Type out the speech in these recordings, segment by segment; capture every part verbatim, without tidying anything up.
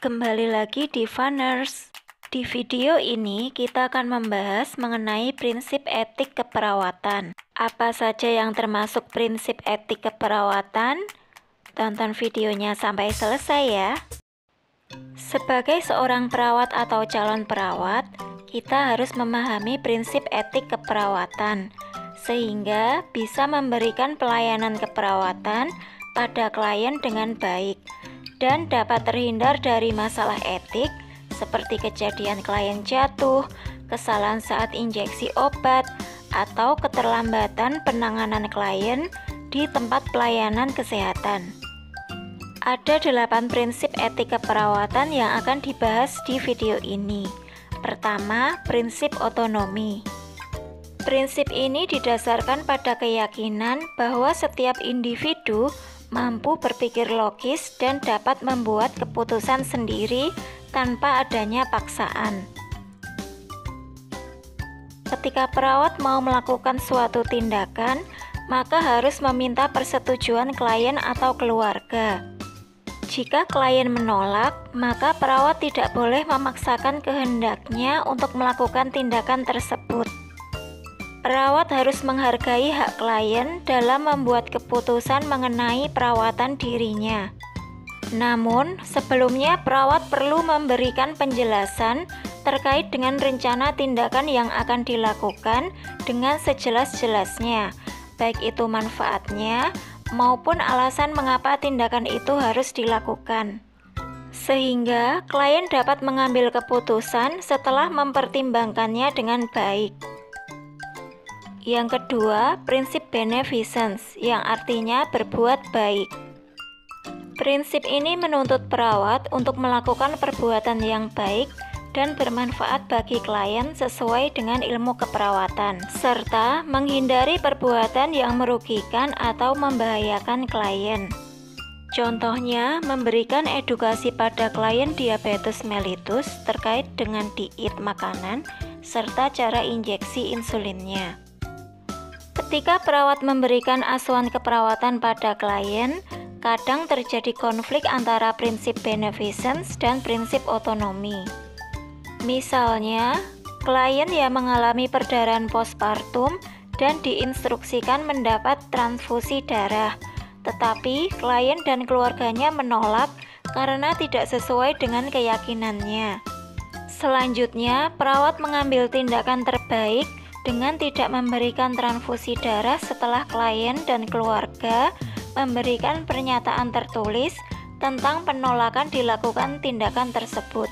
Kembali lagi di Funers. Di video ini kita akan membahas mengenai prinsip etik keperawatan. Apa saja yang termasuk prinsip etik keperawatan? Tonton videonya sampai selesai ya. Sebagai seorang perawat atau calon perawat, kita harus memahami prinsip etik keperawatan, sehingga bisa memberikan pelayanan keperawatan pada klien dengan baik dan dapat terhindar dari masalah etik seperti kejadian klien jatuh, kesalahan saat injeksi obat, atau keterlambatan penanganan klien di tempat pelayanan kesehatan. Ada delapan prinsip etik keperawatan yang akan dibahas di video ini. Pertama, prinsip otonomi. Prinsip ini didasarkan pada keyakinan bahwa setiap individu mampu berpikir logis dan dapat membuat keputusan sendiri tanpa adanya paksaan. Ketika perawat mau melakukan suatu tindakan, maka harus meminta persetujuan klien atau keluarga. Jika klien menolak, maka perawat tidak boleh memaksakan kehendaknya untuk melakukan tindakan tersebut. Perawat harus menghargai hak klien dalam membuat keputusan mengenai perawatan dirinya. Namun, sebelumnya perawat perlu memberikan penjelasan terkait dengan rencana tindakan yang akan dilakukan dengan sejelas-jelasnya, baik itu manfaatnya maupun alasan mengapa tindakan itu harus dilakukan. Sehingga klien dapat mengambil keputusan setelah mempertimbangkannya dengan baik. Yang kedua, prinsip beneficence, yang artinya berbuat baik. Prinsip ini menuntut perawat untuk melakukan perbuatan yang baik dan bermanfaat bagi klien sesuai dengan ilmu keperawatan, serta menghindari perbuatan yang merugikan atau membahayakan klien. Contohnya, memberikan edukasi pada klien diabetes mellitus terkait dengan diet makanan, serta cara injeksi insulinnya. Ketika perawat memberikan asuhan keperawatan pada klien, kadang terjadi konflik antara prinsip beneficence dan prinsip otonomi. Misalnya, klien yang mengalami perdarahan postpartum dan diinstruksikan mendapat transfusi darah, tetapi klien dan keluarganya menolak karena tidak sesuai dengan keyakinannya. Selanjutnya, perawat mengambil tindakan terbaik dengan tidak memberikan transfusi darah setelah klien dan keluarga memberikan pernyataan tertulis tentang penolakan dilakukan tindakan tersebut.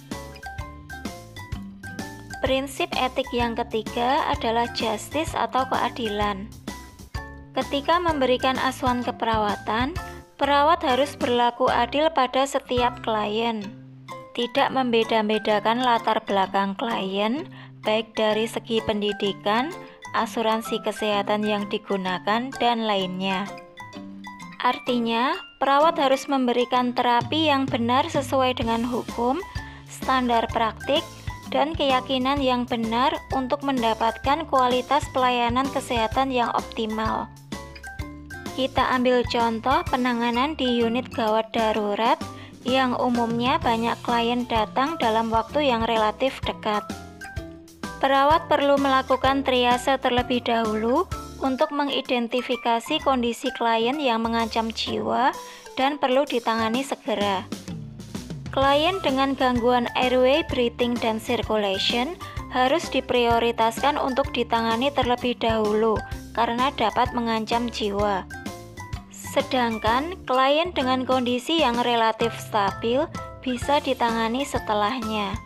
Prinsip etik yang ketiga adalah justice atau keadilan. Ketika memberikan asuhan keperawatan, perawat harus berlaku adil pada setiap klien, tidak membeda-bedakan latar belakang klien, baik dari segi pendidikan, asuransi kesehatan yang digunakan, dan lainnya. Artinya, perawat harus memberikan terapi yang benar sesuai dengan hukum, standar praktik, dan keyakinan yang benar untuk mendapatkan kualitas pelayanan kesehatan yang optimal. Kita ambil contoh penanganan di unit gawat darurat yang umumnya banyak klien datang dalam waktu yang relatif dekat. Perawat perlu melakukan triase terlebih dahulu untuk mengidentifikasi kondisi klien yang mengancam jiwa dan perlu ditangani segera. Klien dengan gangguan airway, breathing, dan circulation harus diprioritaskan untuk ditangani terlebih dahulu karena dapat mengancam jiwa. Sedangkan klien dengan kondisi yang relatif stabil bisa ditangani setelahnya.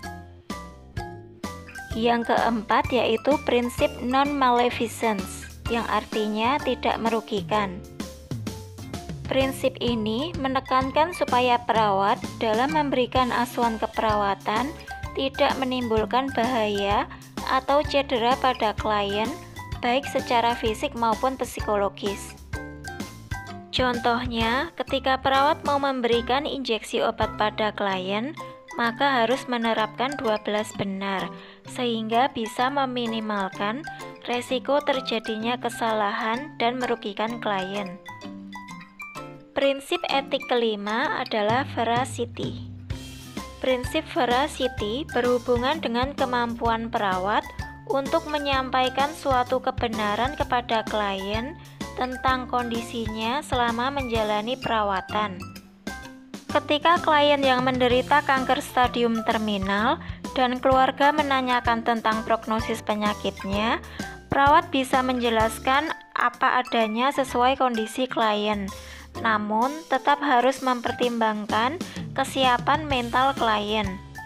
Yang keempat yaitu prinsip non-maleficence, yang artinya tidak merugikan. Prinsip ini menekankan supaya perawat dalam memberikan asuhan keperawatan tidak menimbulkan bahaya atau cedera pada klien, baik secara fisik maupun psikologis. Contohnya, ketika perawat mau memberikan injeksi obat pada klien, maka harus menerapkan dua belas benar, sehingga bisa meminimalkan resiko terjadinya kesalahan dan merugikan klien. Prinsip etik kelima adalah veracity. Prinsip veracity berhubungan dengan kemampuan perawat untuk menyampaikan suatu kebenaran kepada klien tentang kondisinya selama menjalani perawatan. Ketika klien yang menderita kanker stadium terminal dan keluarga menanyakan tentang prognosis penyakitnya, perawat bisa menjelaskan apa adanya sesuai kondisi klien, namun tetap harus mempertimbangkan kesiapan mental klien.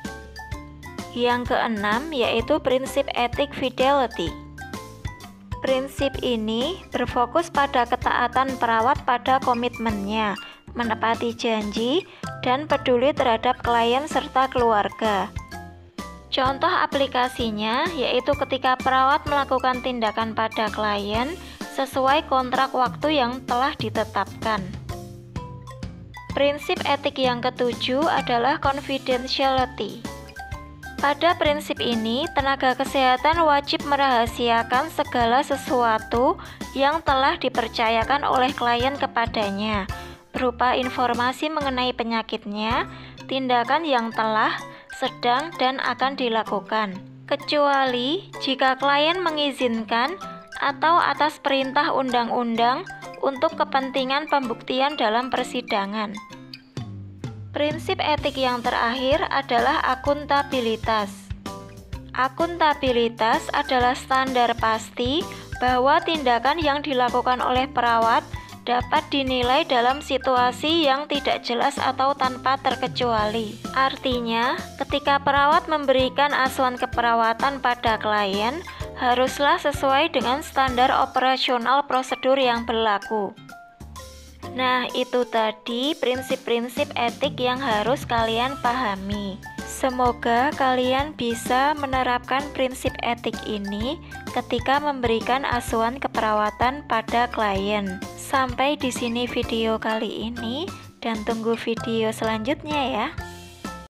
Yang keenam yaitu prinsip etik fidelity. Prinsip ini berfokus pada ketaatan perawat pada komitmennya, menepati janji, dan peduli terhadap klien serta keluarga. Contoh aplikasinya yaitu ketika perawat melakukan tindakan pada klien sesuai kontrak waktu yang telah ditetapkan. Prinsip etik yang ketujuh adalah confidentiality. Pada prinsip ini, tenaga kesehatan wajib merahasiakan segala sesuatu yang telah dipercayakan oleh klien kepadanya, berupa informasi mengenai penyakitnya, tindakan yang telah, sedang, dan akan dilakukan, kecuali jika klien mengizinkan atau atas perintah undang-undang untuk kepentingan pembuktian dalam persidangan. Prinsip etik yang terakhir adalah akuntabilitas. Akuntabilitas adalah standar pasti bahwa tindakan yang dilakukan oleh perawat dapat dinilai dalam situasi yang tidak jelas atau tanpa terkecuali. Artinya, ketika perawat memberikan asuhan keperawatan pada klien, haruslah sesuai dengan standar operasional prosedur yang berlaku. Nah, itu tadi prinsip-prinsip etik yang harus kalian pahami. Semoga kalian bisa menerapkan prinsip etik ini ketika memberikan asuhan keperawatan pada klien. Sampai di sini video kali ini, dan tunggu video selanjutnya ya.